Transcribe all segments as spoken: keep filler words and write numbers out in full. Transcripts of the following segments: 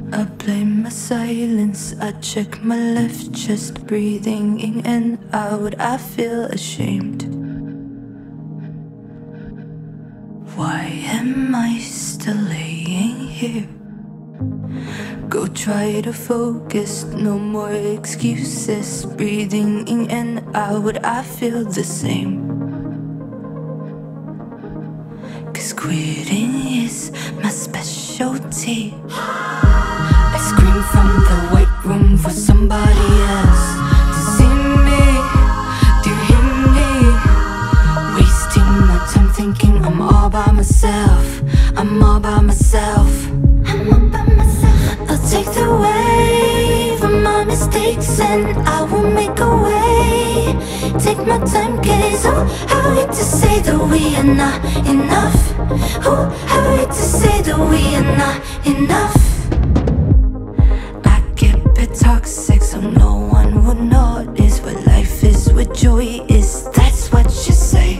I blame my silence, I check my left chest, breathing in and out, I feel ashamed. Why am I still laying here? Go try to focus, no more excuses, breathing in and out, I feel the same. Cause quitting is my specialty. I scream from the white room for somebody else to see me. Do you hear me? Wasting my time thinking I'm all by myself. I'm all by myself. I'm all by myself. I'll take the wave of my mistakes and I will make a way. Take my time, cause oh, I hate to say that we are not enough. Oh, I hate to say that we are not enough. Toxic, so no one would notice what life is, what joy is. That's what you say.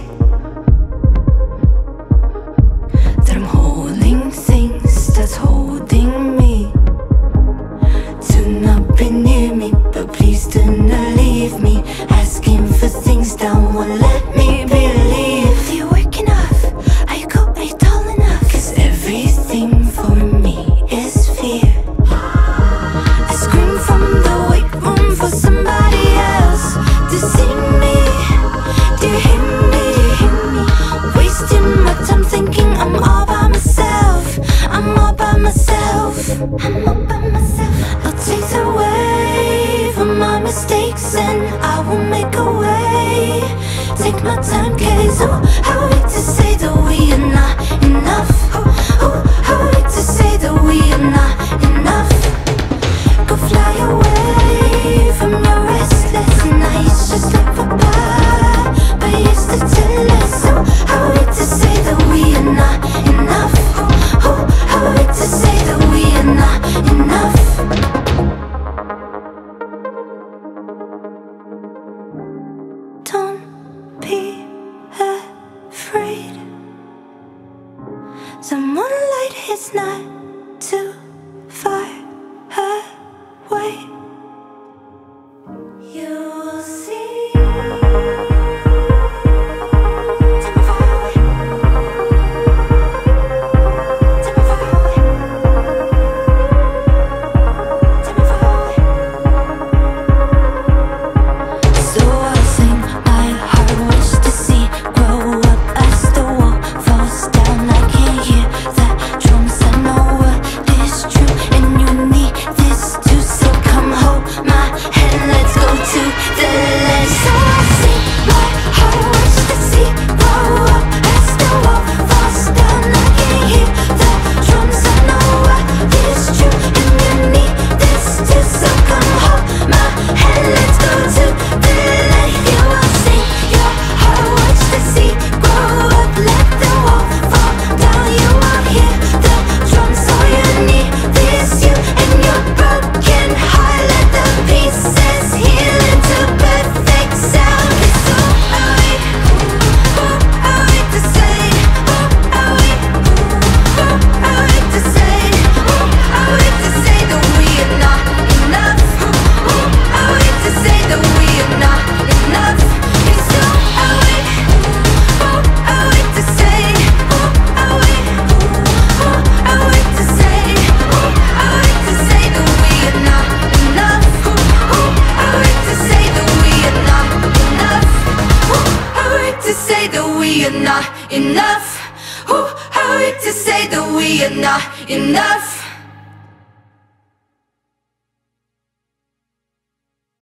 That I'm holding things that's holding me. Do not be near me, but please do not leave me. Asking for things that won't let me believe. Are you working off? Are you cool? Are you tall enough? Cause everything for me is fear. For somebody else to see me. Do you hear me? Wasting my time thinking I'm all by myself. I'm all by myself. I'm all by myself. I'll take the wave of my mistakes and I will make a way. Take my time, cause oh, I hate to say that we are not enough. Oh, I hate to say that we are not enough. Go fly away from your restless nights, just like a bird. But used to tell us, so I hate to say that we are not enough. Oh, I hate to say that we are not enough. Don't be afraid. The moonlight is not too far away. You will see. Take me far away. Take me far away. Take me far away. So I'll sing my heart wish to see grow up as the wall falls down. I can hear the drums, I know what is true, and you need this too. So come hold my hand, let's go to the land. So I sing my heart wish to see grow up as the wall falls down. I can hear the drums, I know what is true, and you need this too. So come hold my hand, let's go to the land. You will sing your heart wish to see grow up, let the wall fall down. You will hear the drums, all you need is you and your broken heart. Let the pieces heal into perfect sound. It's so I wait, oh, I wait to say, oh, I wait, oh, I wait to say, oh, I wait to say that we are not enough. Oh, I wait to say that we are not enough. It's so I wait, oh, I wait to say, oh, I wait, oh, I wait to say, oh, I wait to say that we are not enough. Oh, I wait to say that we are not enough. Oh, I wait to say that we are not enough. Oh, I wait to say that we are not enough.